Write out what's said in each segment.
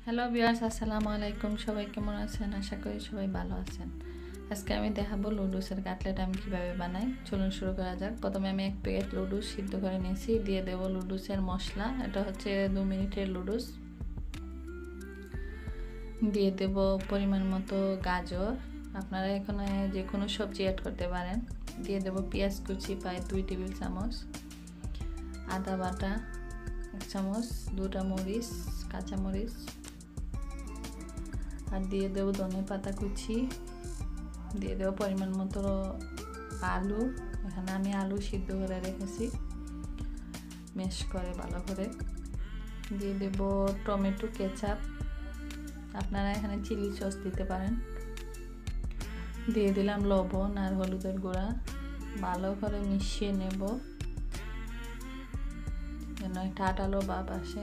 Hello viewers, আসসালামু আলাইকুম। সবাই কেমন আছেন? আশা করি সবাই ভালো আছেন। আজকে আমি দেখাবো লুডুসের কাটলেট আমি কিভাবে বানাই। চলুন শুরু করা যাক। প্রথমে আমি 1 প্যাকেট লুডুস সিদ্ধ করে নিয়েছি। দিয়ে দেব লুডুসের মশলা। এটা হচ্ছে 2 মিনিটের লুডুস। দিয়ে দেব পরিমাণ মতো গাজর, আপনারা এখানে যে কোনো সবজি অ্যাড করতে পারেন। দিয়ে দেব পেঁয়াজ কুচি প্রায় 2 টেবিল চামচ, আদা বাটা 1 চামচ, 2টা মরিচ, কাঁচা মরিচ, আর দিয়ে দেবো ধনে পাতা কুচি। দিয়ে দেবো পরিমাণ মতো আলু। এখানে আমি আলু সিদ্ধ করে রেখেছি ম্যাশ করে ভালো করে। দিয়ে দেব টমেটো কেচাপ, আপনারা এখানে চিলি সস দিতে পারেন। দিয়ে দিলাম লবণ আর হলুদের গুঁড়া, ভালো করে মিশিয়ে নেব যেন একটা আটালো ভাব আসে।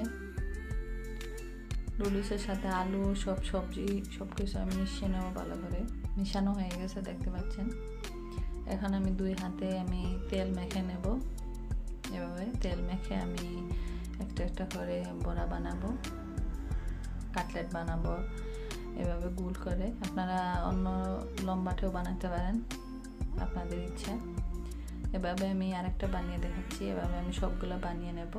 লুডুসের সাথে আলু সব সবজি সব কিছু আমি মিশিয়ে নেবো ভালো করে। মিশানো হয়ে গেছে দেখতে পাচ্ছেন। এখন আমি 2 হাতে আমি তেল মেখে নেব। এভাবে তেল মেখে আমি একটা একটা করে বড়া বানাবো, কাটলেট বানাবো এভাবে গোল করে। আপনারা অন্য লম্বাটেও বানাতে পারেন আপনাদের ইচ্ছা। এভাবে আমি আরেকটা বানিয়ে দেখাচ্ছি। এভাবে আমি সবগুলো বানিয়ে নেব।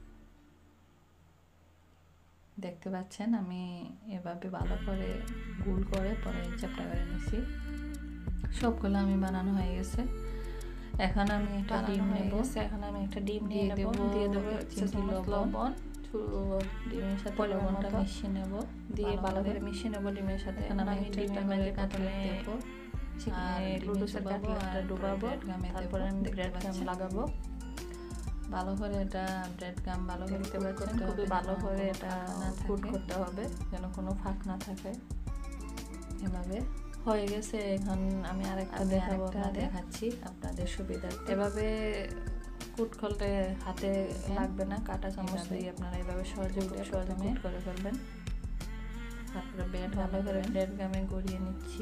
দেখতে পাচ্ছেন আমি এভাবে ভালো করে গোল করে পরে চ্যাপটা করে নিয়েছি। সবগুলো আমি বানানো হয়ে গেছে। এখন আমি একটা ডিম নেব। এখন আমি একটা ডিম নিয়ে নেব। দিয়ে দেব লবণ, ডিমের সাথে লবণটা মিশিয়ে নেব। দিয়ে ভালো করে মিশিয়ে নেব ডিমের সাথে। এখন আমি ডিমের মধ্যে কাটলেট দেব আর লুডুসের কাটলেটটা ডুবাবো। তারপরে আমি ব্রেড গাম লাগাবো ভালো করে। এটা ব্রেড গাম ভালো করে দেখতে পাচ্ছেন, খুবই ভালো করে এটা কুট করতে হবে যেন কোনো ফাঁক না থাকে। এভাবে হয়ে গেছে। এখন আমি আরেকটা দেখাচ্ছি আপনাদের সুবিধা। এভাবে কুট করলে হাতে লাগবে না, কাঁটা চামচ দিয়ে আপনারা এভাবে সহজে কুট করে ফেলবেন। তারপরে ব্রেড ভালো করে ব্রেড গামে গড়িয়ে নিচ্ছি।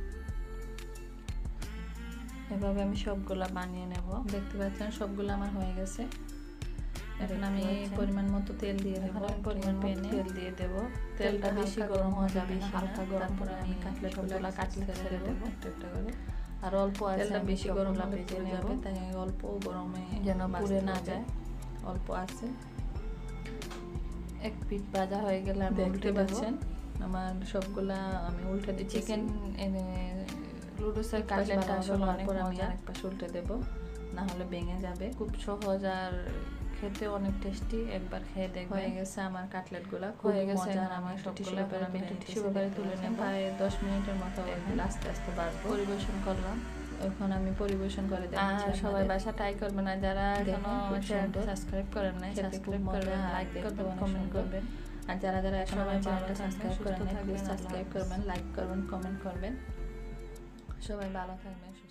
এভাবে আমি সবগুলা বানিয়ে নেব। দেখতে পাচ্ছেন সবগুলো আমার হয়ে গেছে। এখন আমি পরিমাণ মতো তেল দিয়ে দেব। পরিমাণ প্যানে তেল দিয়ে দেব। তেলটা বেশি গরম হয়ে যাবে না, হালকা গরম করে আমি কাটলেটগুলো কাটলেট ছেড়ে দেব একটা একটা করে। আর অল্প আছে, তেলটা বেশি গরম হলে পুড়ে যাবে, তাই অল্প গরমে যেন পুড়ে না যায়। অল্প আছে। এক পিঠ ভাজা হয়ে গেলে আমি দেখতে পাচ্ছেন আমার সবগুলা আমি উল্টে দিচ্ছি। চিকেন লুডুসের কাটলেটটা আসলে অনেক মজা। আরেক পাশে উল্টে দেব, না হলে ভেঙে যাবে। খুব সহজ আর খেতে অনেক টেস্টি। একবার খেয়ে দেখবেন। হয়ে গেছে আমার কাটলেটগুলো, হয়ে গেছে। মজার। আমার সবগুলো আমি টিস্যু পেপারে তুলে নেব। প্রায় 10 মিনিটের মতো আস্তে আস্তে পরিবেশন করলাম। এখন আমি পরিবেশন করে দেখাচ্ছি। সবাই বাসা ট্রাই করবেন। আর যারা এখনো চ্যানেলটা সাবস্ক্রাইব করেন নাই, সাবস্ক্রাইব করবেন, লাইক করবেন, কমেন্ট করবেন। আর যারা এখনো আমার চ্যানেলটা সাবস্ক্রাইব করেন নাই, প্লিজ সাবস্ক্রাইব করবেন, লাইক করবেন, কমেন্ট করবেন। সবাই ভালো থাকবেন।